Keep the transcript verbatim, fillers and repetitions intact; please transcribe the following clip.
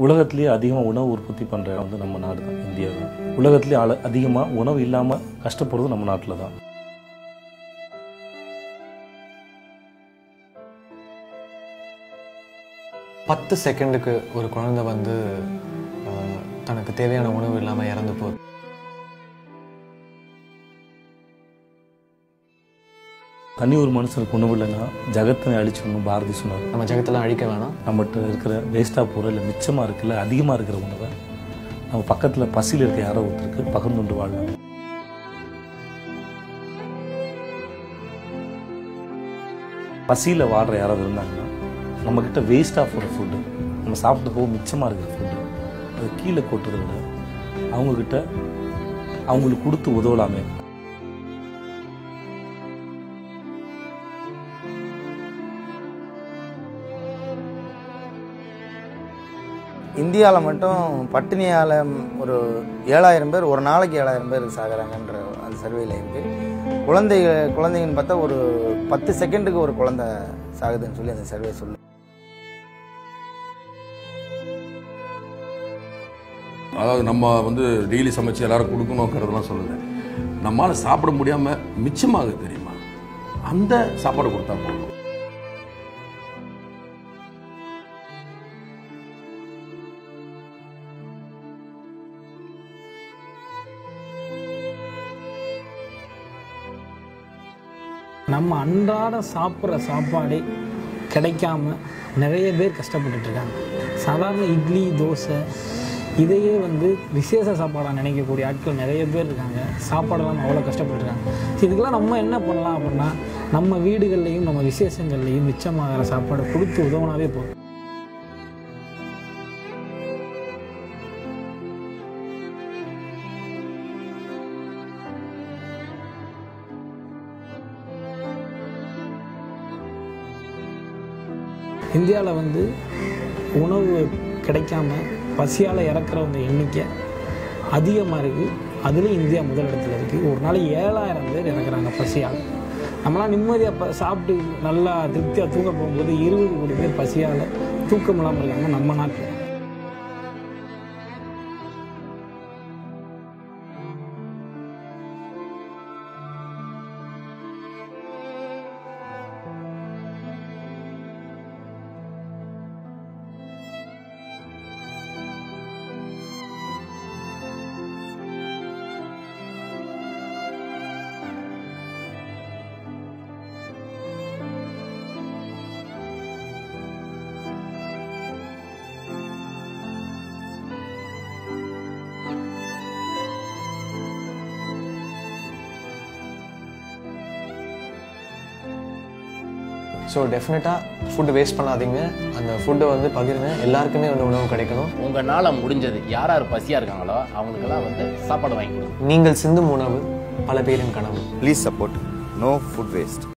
உலகத்திலேயே அதிகமாக உணவு உற்பத்தி பண்ணுற இடம் வந்து நம்ம நாடு தான், இந்தியா தான். உலகத்திலே அல அதிகமாக உணவு இல்லாமல் கஷ்டப்படுறது நம்ம நாட்டில் தான். பத்து செகண்டுக்கு ஒரு குழந்தை வந்து தனக்கு தேவையான உணவு இல்லாமல் இறந்து போகுது. தனி ஒரு மனுஷனுக்கு உணவு இல்லைன்னா ஜகத்தினை அழிச்சிடணும் பாரதி சொன்னார். நம்ம ஜகத்தெல்லாம் அழிக்க வேணாம். நம்மகிட்ட இருக்கிற வேஸ்ட்டாக போகிற இல்லை மிச்சமாக இருக்குல்ல அதிகமாக இருக்கிற உணவை நம்ம பக்கத்தில் பசியில் இருக்க யாரோ ஒருத்தருக்கு பகிர்ந்துண்டு வாழலாம். பசியில் வாடுற யாராவது இருந்தாங்கன்னா நம்மக்கிட்ட வேஸ்ட்டாக போகிற ஃபுட்டு, நம்ம சாப்பிட்டு போக மிச்சமாக இருக்கிற ஃபுட்டு அது கீழே கொட்டுறதை விட அவங்கக்கிட்ட அவங்களுக்கு கொடுத்து உதவலாமே. இந்தியாவில் மட்டும் பட்டினியால் ஒரு ஏழாயிரம் பேர் ஒரு நாளைக்கு ஏழாயிரம் பேர் சாகிறாங்கன்ற அந்த சர்வேயில் இருக்குது. குழந்தை குழந்தைங்கன்னு பார்த்தா ஒரு பத்து செகண்டுக்கு ஒரு குழந்தை சாகுதுன்னு சொல்லி அந்த சர்வே சொல்லு. அதாவது நம்ம வந்து டெய்லி சமைச்சு எல்லாரும் கொடுக்கணுங்கிறதுலாம் சொல்லுது. நம்மளால் சாப்பிட முடியாமல் மிச்சமாக தெரியுமா, அந்த சாப்பாடு கொடுத்தா போதும். நம்ம அன்றாட சாப்பிட்ற சாப்பாடே கிடைக்காம நிறைய பேர் கஷ்டப்பட்டுட்ருக்காங்க. சாதாரண இட்லி தோசை இதையே வந்து விசேஷ சாப்பாடாக நினைக்கக்கூடிய ஆட்கள் நிறைய பேர் இருக்காங்க. சாப்பாடெல்லாம் அவ்வளோ கஷ்டப்பட்டுருக்காங்க. இதுக்கெல்லாம் நம்ம என்ன பண்ணலாம் அப்படின்னா, நம்ம வீடுகள்லையும் நம்ம விசேஷங்கள்லையும் மிச்சமாகிற சாப்பாடை கொடுத்து உதவுனாவே போதும். இந்தியாவில் வந்து உணவு கிடைக்காம பசியால் இறக்குறவங்க எண்ணிக்கை அதிகமாக இருக்குது. அதுலேயும் இந்தியா முதலிடத்தில் இருக்குது. ஒரு நாளைக்கு ஏழாயிரம் பேர் இறக்குறாங்க பசியால். நம்மளாம் நிம்மதியாக ப சாப்பிட்டு நல்லா திருப்தியாக தூங்க போகும்போது இருபது கோடி பேர் பசியால் தூக்கம் இல்லாமல் இருக்காங்க நம்ம நாட்டில். ஸோ டெஃபினட்டாக ஃபுட்டு வேஸ்ட் பண்ணாதீங்க. அந்த ஃபுட்டை வந்து பகிருங்க. எல்லாருக்குமே வந்து உணவு கிடைக்கணும். உங்களால் முடிஞ்சது யார் யார் பசியாக இருக்காங்களோ அவங்களுக்கெல்லாம் வந்து சாப்பாடு வாங்கி கொடுங்க. நீங்கள் சிந்தும் உணவு பல பேரின் கனவு. Please support no food waste.